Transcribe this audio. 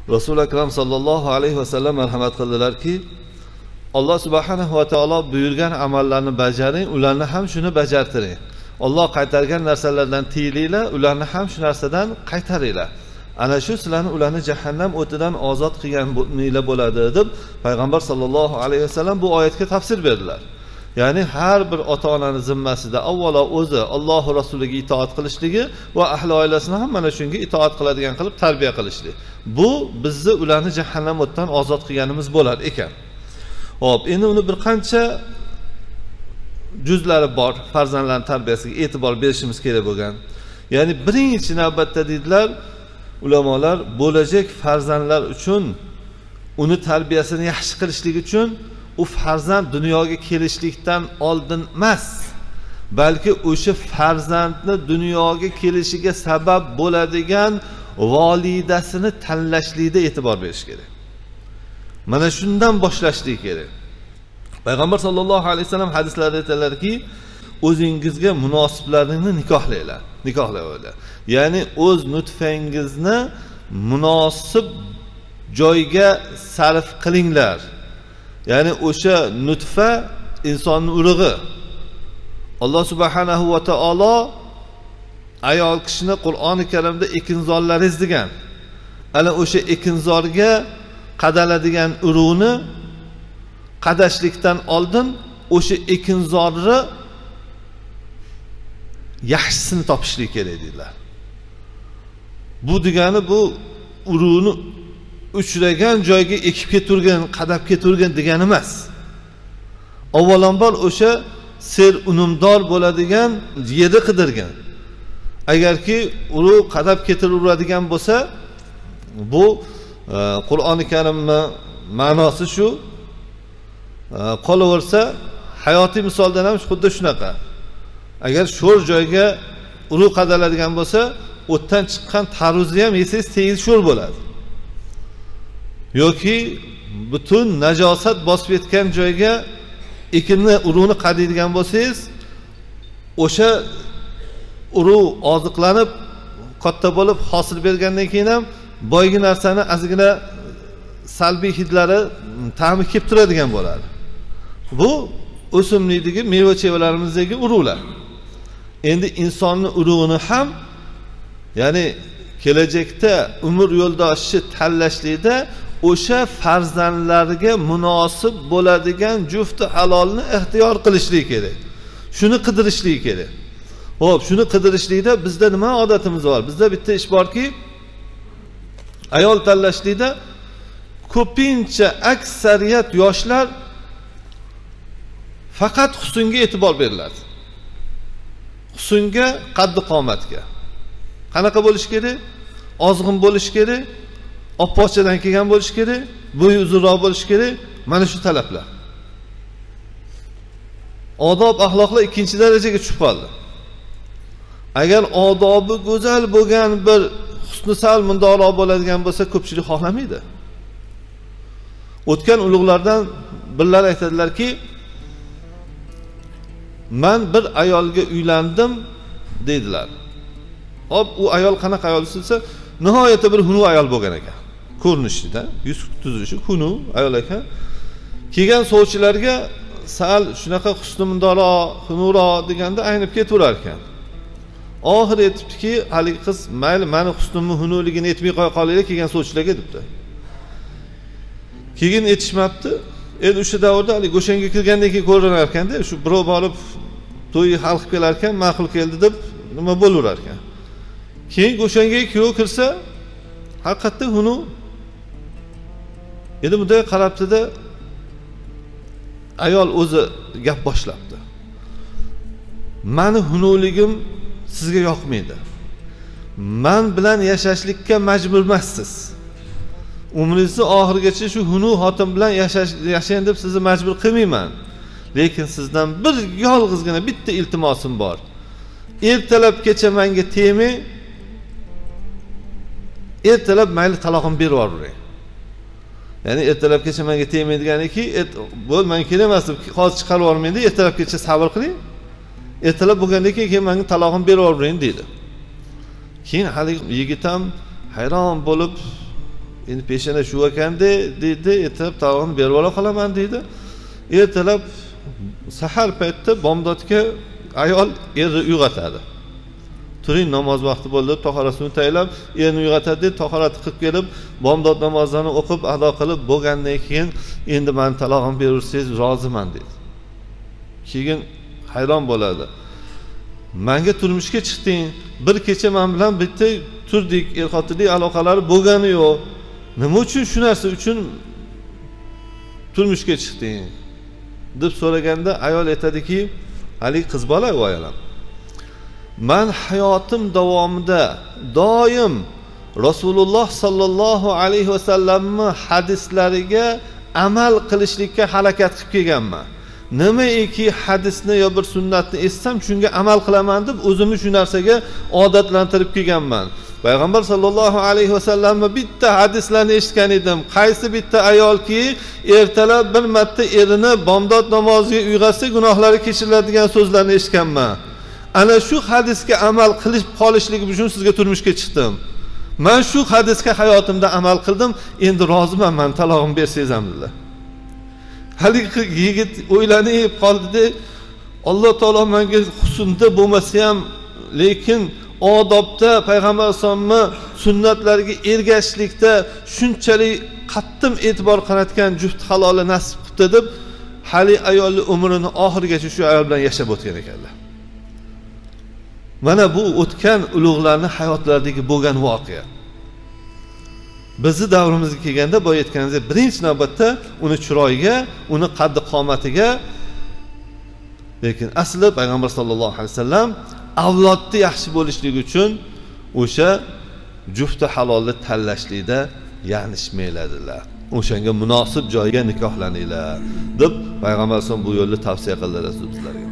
Rasul akram sallallohu alayhi vasallam marhamat qildilarki, Alloh subhanahu va taolo buyurgan amallarni bajaring, ularni ham shuni bajartiring. Alloh qaytargan narsalardan tiyilinglar, ularni ham shu narsadan qaytaringlar. Ana shu sizlarni ularni jahannam o'tidan ozod qilgan bo'ladi deb payg'ambar sallallohu alayhi vasallam bu oyatga tafsir berdilar. Ya'ni har bir ota-onani zimmasida avvalo o'zi Alloh rasuliga itoat qilishligi va ahli oilasini ham mana shunga itoat qiladigan qilib tarbiya qilishlik. Bu bizni ularni jahannam o'tidan ozod qilganimiz bo'lar ekan. Xo'p, endi uni bir qancha juzlari bor, farzandlarning tarbiyasiga e'tibor berishimiz kerak bo'lgan. Ya'ni birinchi navbatda dedilar ulamolar, bo'lajak farzandlar uchun uni tarbiyasini yaxshi qilishlik uchun u farzand dunyoga kelishlikdan oldin emas, balki o'sha farzandni dunyoga kelishiga sabab bo'ladigan volidasini tanlashlikda e'tibor berish kerak. Mana shundan boshlashlik kerak. Payg'ambar sallallohu alayhi vasallam hadislarda aytadilarki, o'zingizga munosiblarini nikohlaylar. Ya'ni o'z nutfangizni munosib joyga sarf qilinglar. Ya'ni o'sha nutfa insonning urug'i. Alloh subhanahu va taolo ayol kishini Qur'oni Karimda ekinzorlaringiz degan. Ana o'sha ekinzorga qadaladigan urug'ni qadashlikdan oldin o'sha ekinzorni yaxshisini topishlik kerak dedilar. Bu degani bu urug'ni uchragan joyga ekib keturgan, qadab keturgan degani emas. Avvalambor o'sha ser unumdor bo'ladigan yerni qidirgan. Agarki urug' qadab ketiriladigan bo'lsa, bu Qur'oni Karimning ma'nosi shu. Qolaversa, hayotiy misoldan ham xuddi shunaqa. Agar sho'r joyga urug' qadaladigan bo'lsa, o'tdan chiqqan tarvuzni ham yesangiz tegiz sho'r bo'ladi. Yoki butun najosat bosib yetgan joyga ekinni urug'ni qadaydigan bo'lsangiz, o'sha urug' oziqlanib katta bo'lib hosil bergandan keyin ham boygi narsani ozgina salbiy hidlari ta'mi kelib turadigan bo'ladi. Bu o'simlikdagi meva-chevalarimizdagi urug'lar. Endi insonning urug'ini ham, ya'ni kelajakda umr yo'ldoshi tanlashlikda o'sha farzandlarga munosib bo'ladigan jufti halolni ixtiyor qilishlik kerak. Shuni qidirishlik kerak. Xo'p, shuni qidirishlikda bizda nima odatimiz bor? Bizda bitta ish borki, ayol tanlashlikda ko'pincha aksariyat yoshlar faqat husnga e'tibor beriladi. Husnga, qaddi qomatga. Qanaqa bo'lish kerak? Ozg'in bo'lish kerak, oppoqchadan kelgan bo'lish kerak, bo'yi uzunroq bo'lish kerak. Mana shu talablar. Odob, axloqlar ikkinchi darajaga tushib qoldi. Agar odobi go'zal bo'lgan bir husni sal mundoqroq bo'ladigan bo'lsa, ko'pchilik xohlamaydi. O'tgan ulug'lardan birlar aytadilarki, men bir ayolga uylandim dedilar. Hop, u ayol qanaqa ayol desa, nihoyatda bir xunuk ayol bo'lgan ekan. Ko'rinishida, yuz tuzilishi xunuk ayol ekan. Kelgan sovchilarga sal shunaqa husni mundoqroq, xunukroq deganda aynib ketaverar ekan. Oxir aytibdiki, haligi qiz, mayli, meni husnimni xunukligini aytmay qo'ya qolinglar kelgan sovchilarga debdi. Keyin aytishmabdi. Endi o'sha davrda hali go'shanga kirgandan keyin ko'rinar ekanda, shu birov borib to'y hal qilib kelar ekan, ma'qul keldi deb nima bo'laverar ekan. Keyin go'shanga kuyov kirsa, haqiqatda xunuk. Endi bunday qarabdi-da, ayol o'zi gap boshlabdi. Meni xunukligim sizga yoqmaydi. Men bilan yashashlikka majbur emassiz. Umringizni oxirigacha shu xunuk xotin bilan yashang deb sizni majbur qilmayman. Lekin sizdan bir yolg'izgina bitta iltimosim bor. Ertalabgacha menga tegmang. Ertalab mayli talog'im berib yuboring. Ya'ni ertalabgacha menga tegmaydiganiki, bo'l, men kelamas deb hozir chiqarib yubormaydi, ertalabgacha sabr qiling. Ertalab bo'lgandan keyin menga talog'im berib yuboring dedi. Keyin hali yigit ham hayron bo'lib endi peshana shu ekanda deydi, ertalab tog'ini berib ola qolaman deydi. Ertalab sahar paytda bomdodga ayol erni uyg'otadi. Turing, namoz vaqti bo'ldi, tahoratini tayyorlab, erni uyg'otadi, tahorat qilib kelib, bomdod namozlarini o'qib, ado qilib bo'lgandan keyin endi meni talog'im berursiz, roziman deydi. Keyin hayron bo'ladi. Menga turmushga chiqding, bir kecha men bilan bitta turdik, er-xotinlik aloqalari bo'lgani yo'q. Nima uchun shu narsa uchun turmushga chiqding? deb so'raganda ayol aytadiki, hali qiz bola u ayolam. Men hayotim davomida doim Rasululloh sallallohu alayhi va sallamning hadislariga amal qilishlikka harakat qilib kelganman. Nimaiki hadisni yo bir sunnatni eshitsam, shunga amal qilaman deb o'zimni shu narsaga odatlantirib kelganman. Payg'ambar sallallohu alayhi va sallamning bitta hadislarni eshitgan edim. Qaysi bitta ayolki ertalab bir marta erini bomdod namoziga uyg'otsa gunohlari kechiriladigan so'zlarni eshitganman. Ana shu hadisga amal qilib qolishligi uchun sizga turmushga chiqdim. Men shu hadisga hayotimda amal qildim, endi roziman, men talog'im bersangiz ham dedilar. Haligi yigit o'ylanib qoldi-da, Alloh taolo menga husnda bo'lmasa ham, lekin odobda payg'ambar sollallohu sunnatlariga ergashishlikda shunchalik qattiq e'tibor qaratgan juft haloli nasib qildi deb, hali ayolni umrini oxirigacha shu ayol bilan yashab o'tgan ekanlar. Mana bu o'tgan ulug'larning hayotlaridagi bo'lgan voqea. Bizni davrimizga kelganda boya aytganingizdek, birinchi navbatda uni chiroyiga, uni qaddi qomatiga, lekin asli payg'ambar sollallohu alayhi vasallam avlodni yaxshi bo'lishligi uchun o'sha jufti halolni tanlashlikda yanishmaydilar. O'shanga munosib joyga nikohlaninglar deb payg'ambar sollallohu alayhi vasallam bu yo'lni tavsiya qildilar sizlarga.